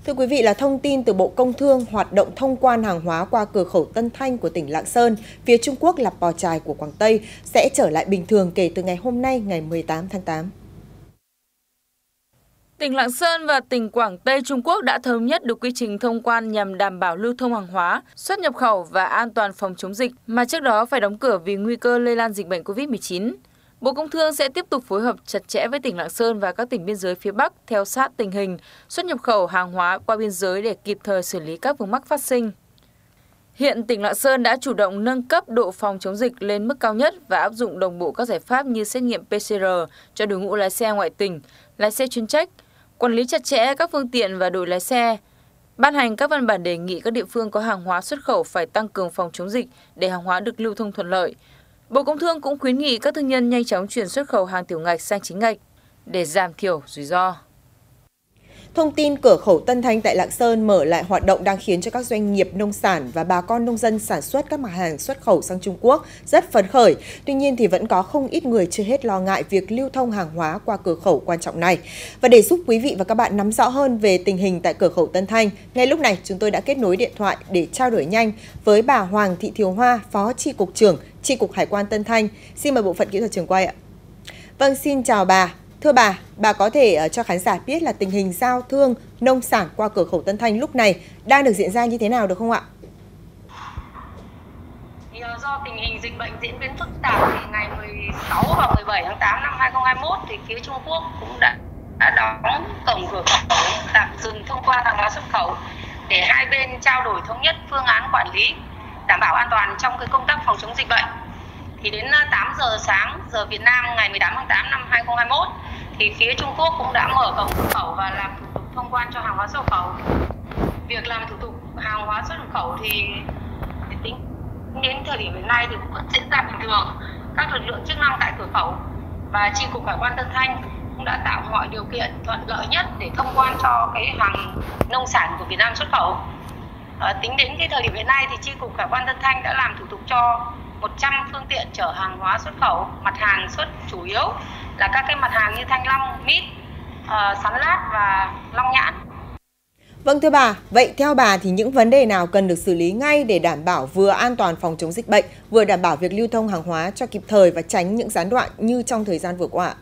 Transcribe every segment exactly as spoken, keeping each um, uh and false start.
Thưa quý vị, là thông tin từ Bộ Công Thương, hoạt động thông quan hàng hóa qua cửa khẩu Tân Thanh của tỉnh Lạng Sơn, phía Trung Quốc là Pò Chài của Quảng Tây sẽ trở lại bình thường kể từ ngày hôm nay, ngày mười tám tháng tám. Tỉnh Lạng Sơn và tỉnh Quảng Tây Trung Quốc đã thống nhất được quy trình thông quan nhằm đảm bảo lưu thông hàng hóa, xuất nhập khẩu và an toàn phòng chống dịch mà trước đó phải đóng cửa vì nguy cơ lây lan dịch bệnh Covid mười chín. Bộ Công Thương sẽ tiếp tục phối hợp chặt chẽ với tỉnh Lạng Sơn và các tỉnh biên giới phía Bắc theo sát tình hình xuất nhập khẩu hàng hóa qua biên giới để kịp thời xử lý các vướng mắc phát sinh. Hiện tỉnh Lạng Sơn đã chủ động nâng cấp độ phòng chống dịch lên mức cao nhất và áp dụng đồng bộ các giải pháp như xét nghiệm pê xê rờ cho đội ngũ lái xe ngoại tỉnh, lái xe chuyên trách, quản lý chặt chẽ các phương tiện và đội lái xe, ban hành các văn bản đề nghị các địa phương có hàng hóa xuất khẩu phải tăng cường phòng chống dịch để hàng hóa được lưu thông thuận lợi. Bộ Công Thương cũng khuyến nghị các thương nhân nhanh chóng chuyển xuất khẩu hàng tiểu ngạch sang chính ngạch để giảm thiểu rủi ro. Thông tin cửa khẩu Tân Thanh tại Lạng Sơn mở lại hoạt động đang khiến cho các doanh nghiệp nông sản và bà con nông dân sản xuất các mặt hàng xuất khẩu sang Trung Quốc rất phấn khởi. Tuy nhiên thì vẫn có không ít người chưa hết lo ngại việc lưu thông hàng hóa qua cửa khẩu quan trọng này. Và để giúp quý vị và các bạn nắm rõ hơn về tình hình tại cửa khẩu Tân Thanh, ngay lúc này chúng tôi đã kết nối điện thoại để trao đổi nhanh với bà Hoàng Thị Thiều Hoa, Phó Chi cục trưởng Chi cục Hải quan Tân Thanh. Xin mời bộ phận kỹ thuật trường quay ạ. Vâng, xin chào bà. Thưa bà, bà có thể cho khán giả biết là tình hình giao thương nông sản qua cửa khẩu Tân Thanh lúc này đang được diễn ra như thế nào được không ạ? Thì do tình hình dịch bệnh diễn biến phức tạp thì ngày mười sáu và mười bảy tháng tám năm hai nghìn không trăm hai mươi mốt thì phía Trung Quốc cũng đã, đã đóng cổng cửa khẩu, tạm dừng thông quan hàng hóa xuất khẩu để hai bên trao đổi thống nhất phương án quản lý đảm bảo an toàn trong cái công tác phòng chống dịch bệnh. Thì đến tám giờ sáng giờ Việt Nam ngày mười tám tháng tám năm hai nghìn không trăm hai mươi mốt thì phía Trung Quốc cũng đã mở cổng xuất khẩu và làm thủ tục thông quan cho hàng hóa xuất khẩu. Việc làm thủ tục hàng hóa xuất khẩu thì tính đến thời điểm hiện nay thì cũng vẫn diễn ra bình thường. Các lực lượng chức năng tại cửa khẩu và Chi cục Hải quan Tân Thanh cũng đã tạo mọi điều kiện thuận lợi nhất để thông quan cho cái hàng nông sản của Việt Nam xuất khẩu. À, tính đến cái thời điểm hiện nay thì Chi cục Hải quan Tân Thanh đã làm thủ tục cho một trăm phương tiện chở hàng hóa xuất khẩu, mặt hàng xuất chủ yếu là các cái mặt hàng như thanh long, mít, uh, sắn lát và long nhãn. Vâng thưa bà, vậy theo bà thì những vấn đề nào cần được xử lý ngay để đảm bảo vừa an toàn phòng chống dịch bệnh, vừa đảm bảo việc lưu thông hàng hóa cho kịp thời và tránh những gián đoạn như trong thời gian vừa qua?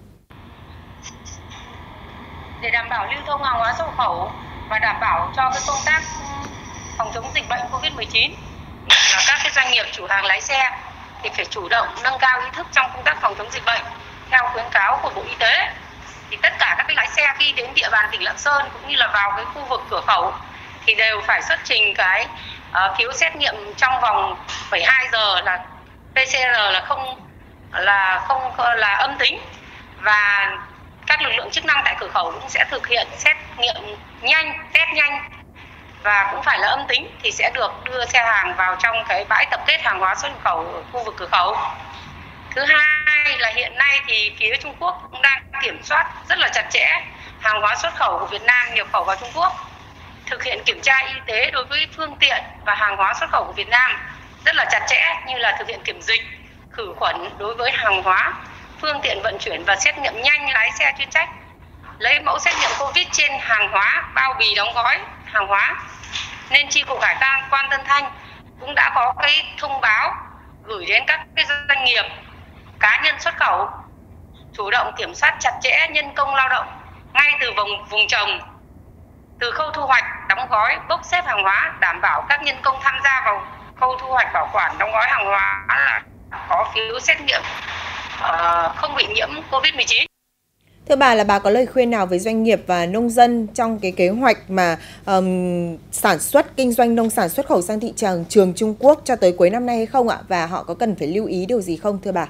Để đảm bảo lưu thông hàng hóa xuất khẩu và đảm bảo cho cái công tác phòng chống dịch bệnh Covid mười chín, là các cái doanh nghiệp chủ hàng lái xe thì phải chủ động nâng cao ý thức trong công tác phòng chống dịch bệnh theo khuyến cáo của Bộ Y tế. Thì tất cả các cái lái xe khi đến địa bàn tỉnh Lạng Sơn cũng như là vào cái khu vực cửa khẩu thì đều phải xuất trình cái uh, phiếu xét nghiệm trong vòng bảy mươi hai giờ là pê xê rờ là không là không là âm tính, và các lực lượng chức năng tại cửa khẩu cũng sẽ thực hiện xét nghiệm nhanh, test nhanh và cũng phải là âm tính thì sẽ được đưa xe hàng vào trong cái bãi tập kết hàng hóa xuất khẩu ở khu vực cửa khẩu. Thứ hai là hiện nay thì phía Trung Quốc cũng đang kiểm soát rất là chặt chẽ hàng hóa xuất khẩu của Việt Nam nhập khẩu vào Trung Quốc, thực hiện kiểm tra y tế đối với phương tiện và hàng hóa xuất khẩu của Việt Nam rất là chặt chẽ, như là thực hiện kiểm dịch, khử khuẩn đối với hàng hóa, phương tiện vận chuyển và xét nghiệm nhanh lái xe chuyên trách, lấy mẫu xét nghiệm Covid trên hàng hóa, bao bì đóng gói hàng hóa. Nên Chi cục Hải quan Tân Thanh cũng đã có cái thông báo gửi đến các cái doanh nghiệp, cá nhân xuất khẩu chủ động kiểm soát chặt chẽ nhân công lao động ngay từ vùng vùng trồng, từ khâu thu hoạch, đóng gói, bốc xếp hàng hóa, đảm bảo các nhân công tham gia vào khâu thu hoạch, bảo quản, đóng gói hàng hóa là có phiếu xét nghiệm uh, không bị nhiễm Covid mười chín. Thưa bà, là bà có lời khuyên nào với doanh nghiệp và nông dân trong cái kế hoạch mà um, sản xuất, kinh doanh nông sản xuất khẩu sang thị trường trường Trung Quốc cho tới cuối năm nay hay không ạ? Và họ có cần phải lưu ý điều gì không thưa bà?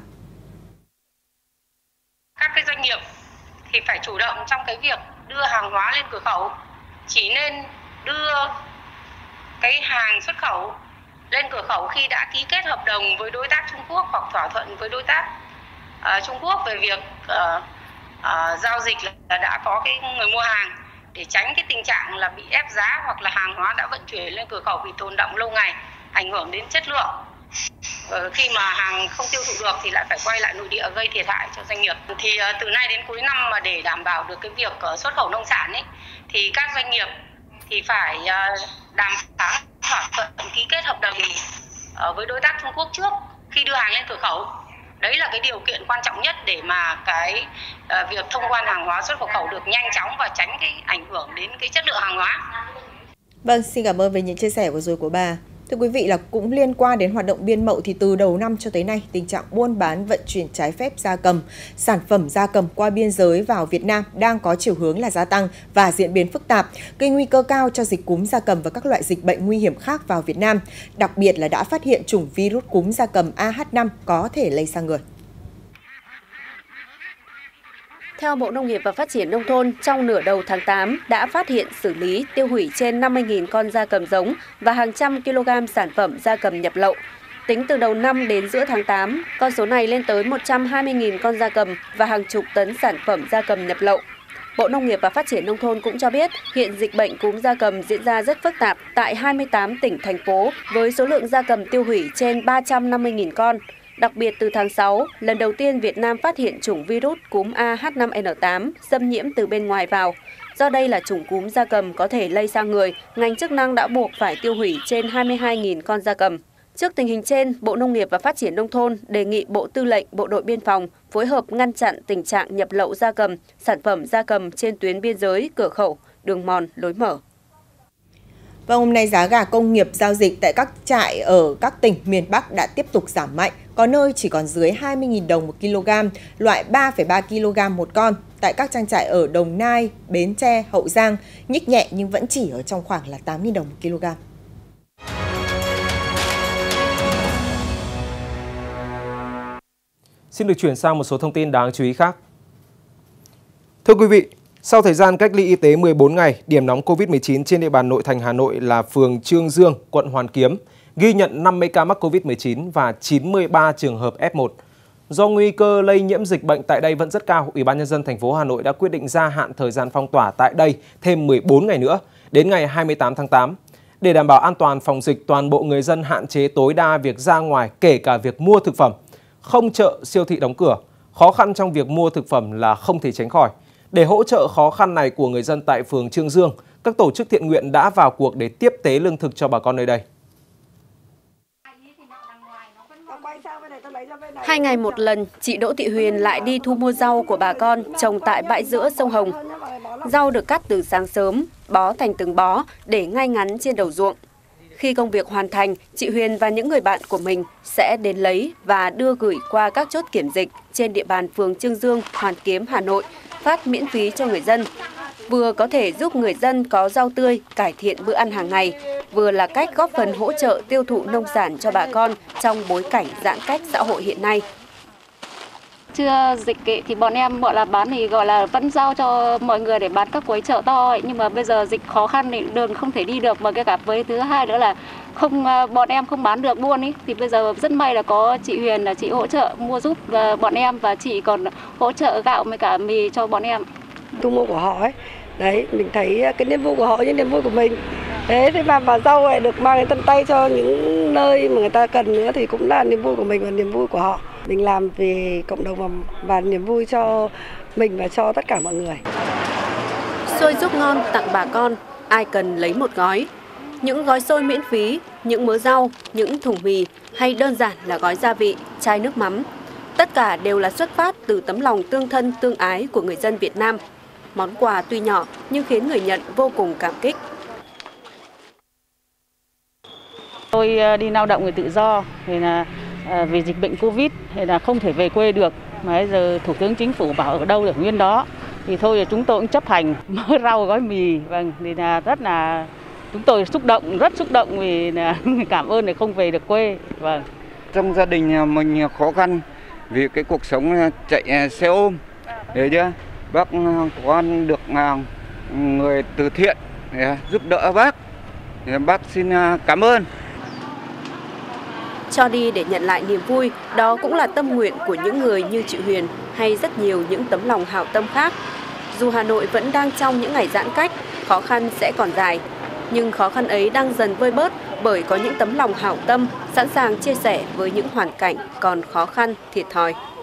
Các cái doanh nghiệp thì phải chủ động trong cái việc đưa hàng hóa lên cửa khẩu. Chỉ nên đưa cái hàng xuất khẩu lên cửa khẩu khi đã ký kết hợp đồng với đối tác Trung Quốc hoặc thỏa thuận với đối tác uh, Trung Quốc về việc uh, uh, giao dịch là đã có cái người mua hàng, để tránh cái tình trạng là bị ép giá hoặc là hàng hóa đã vận chuyển lên cửa khẩu bị tồn đọng lâu ngày, ảnh hưởng đến chất lượng. Ờ, khi mà hàng không tiêu thụ được thì lại phải quay lại nội địa gây thiệt hại cho doanh nghiệp. Thì uh, từ nay đến cuối năm mà để đảm bảo được cái việc uh, xuất khẩu nông sản ấy, thì các doanh nghiệp thì phải đàm phán thỏa thuận ký kết hợp đồng với đối tác Trung Quốc trước khi đưa hàng lên cửa khẩu. Đấy là cái điều kiện quan trọng nhất để mà cái uh, việc thông quan hàng hóa xuất nhập khẩu được nhanh chóng và tránh cái ảnh hưởng đến cái chất lượng hàng hóa. Vâng, xin cảm ơn về những chia sẻ vừa rồi của bà. Thưa quý vị, là cũng liên quan đến hoạt động biên mậu thì từ đầu năm cho tới nay, tình trạng buôn bán vận chuyển trái phép gia cầm, sản phẩm gia cầm qua biên giới vào Việt Nam đang có chiều hướng là gia tăng và diễn biến phức tạp, gây nguy cơ cao cho dịch cúm gia cầm và các loại dịch bệnh nguy hiểm khác vào Việt Nam. Đặc biệt là đã phát hiện chủng virus cúm gia cầm A H năm có thể lây sang người. Theo Bộ Nông nghiệp và Phát triển Nông thôn, trong nửa đầu tháng tám đã phát hiện xử lý tiêu hủy trên năm mươi nghìn con gia cầm giống và hàng trăm kg sản phẩm gia cầm nhập lậu. Tính từ đầu năm đến giữa tháng tám, con số này lên tới một trăm hai mươi nghìn con gia cầm và hàng chục tấn sản phẩm gia cầm nhập lậu. Bộ Nông nghiệp và Phát triển Nông thôn cũng cho biết hiện dịch bệnh cúm gia cầm diễn ra rất phức tạp tại hai mươi tám tỉnh, thành phố với số lượng gia cầm tiêu hủy trên ba trăm năm mươi nghìn con. Đặc biệt từ tháng sáu, lần đầu tiên Việt Nam phát hiện chủng virus cúm A H năm N tám xâm nhiễm từ bên ngoài vào. Do đây là chủng cúm gia cầm có thể lây sang người, ngành chức năng đã buộc phải tiêu hủy trên hai mươi hai nghìn con gia cầm. Trước tình hình trên, Bộ Nông nghiệp và Phát triển Nông thôn đề nghị Bộ Tư lệnh Bộ đội Biên phòng phối hợp ngăn chặn tình trạng nhập lậu gia cầm, sản phẩm gia cầm trên tuyến biên giới, cửa khẩu, đường mòn, lối mở. Và hôm nay giá gà công nghiệp giao dịch tại các trại ở các tỉnh miền Bắc đã tiếp tục giảm mạnh, có nơi chỉ còn dưới hai mươi nghìn đồng một kg, loại ba phẩy ba ki lô gam một con. Tại các trang trại ở Đồng Nai, Bến Tre, Hậu Giang, nhích nhẹ nhưng vẫn chỉ ở trong khoảng là tám nghìn đồng một kg. Xin được chuyển sang một số thông tin đáng chú ý khác. Thưa quý vị, sau thời gian cách ly y tế mười bốn ngày, điểm nóng Covid mười chín trên địa bàn nội thành Hà Nội là phường Chương Dương, quận Hoàn Kiếm, ghi nhận năm mươi ca mắc Covid mười chín và chín mươi ba trường hợp F một. Do nguy cơ lây nhiễm dịch bệnh tại đây vẫn rất cao, Ủy ban nhân dân thành phố Hà Nội đã quyết định gia hạn thời gian phong tỏa tại đây thêm mười bốn ngày nữa, đến ngày hai mươi tám tháng tám. Để đảm bảo an toàn phòng dịch, toàn bộ người dân hạn chế tối đa việc ra ngoài, kể cả việc mua thực phẩm. Không chợ, siêu thị đóng cửa, khó khăn trong việc mua thực phẩm là không thể tránh khỏi. Để hỗ trợ khó khăn này của người dân tại phường Chương Dương, các tổ chức thiện nguyện đã vào cuộc để tiếp tế lương thực cho bà con nơi đây. Hai ngày một lần, chị Đỗ Thị Huyền lại đi thu mua rau của bà con trồng tại bãi giữa sông Hồng. Rau được cắt từ sáng sớm, bó thành từng bó để ngay ngắn trên đầu ruộng. Khi công việc hoàn thành, chị Huyền và những người bạn của mình sẽ đến lấy và đưa gửi qua các chốt kiểm dịch trên địa bàn phường Chương Dương, Hoàn Kiếm, Hà Nội, phát miễn phí cho người dân. Vừa có thể giúp người dân có rau tươi, cải thiện bữa ăn hàng ngày, vừa là cách góp phần hỗ trợ tiêu thụ nông sản cho bà con trong bối cảnh giãn cách xã hội hiện nay. Chưa dịch thì bọn em gọi là bán thì gọi là vẫn giao cho mọi người để bán các quầy chợ to ấy. Nhưng mà bây giờ dịch khó khăn thì đường không thể đi được, mà cái cả với thứ hai nữa là không bọn em không bán được buôn ấy, thì bây giờ rất may là có chị Huyền là chị hỗ trợ mua giúp bọn em, và chị còn hỗ trợ gạo với cả mì cho bọn em. Thu mua của họ ấy, đấy mình thấy cái niềm vui của họ như niềm vui của mình. Thế thế mà mà rau này được mang đến tận tay cho những nơi mà người ta cần nữa thì cũng là niềm vui của mình và niềm vui của họ. Mình làm vì cộng đồng và, và niềm vui cho mình và cho tất cả mọi người. Xôi giúp ngon tặng bà con, ai cần lấy một gói. Những gói xôi miễn phí, những mớ rau, những thùng mì hay đơn giản là gói gia vị, chai nước mắm. Tất cả đều là xuất phát từ tấm lòng tương thân tương ái của người dân Việt Nam. Món quà tuy nhỏ nhưng khiến người nhận vô cùng cảm kích. Tôi đi lao động người tự do, thì là vì dịch bệnh Covid thì là không thể về quê được. Mà bây giờ Thủ tướng Chính phủ bảo ở đâu được nguyên đó. Thì thôi chúng tôi cũng chấp hành, mớ rau gói mì. Vâng, thì là rất là chúng tôi xúc động, rất xúc động vì là cảm ơn để không về được quê. Vâng. Trong gia đình mình khó khăn vì cái cuộc sống chạy xe ôm, hiểu chưa? Bác có được người từ thiện để giúp đỡ bác. Bác xin cảm ơn. Cho đi để nhận lại niềm vui, đó cũng là tâm nguyện của những người như chị Huyền hay rất nhiều những tấm lòng hảo tâm khác. Dù Hà Nội vẫn đang trong những ngày giãn cách, khó khăn sẽ còn dài, nhưng khó khăn ấy đang dần vơi bớt bởi có những tấm lòng hảo tâm sẵn sàng chia sẻ với những hoàn cảnh còn khó khăn, thiệt thòi.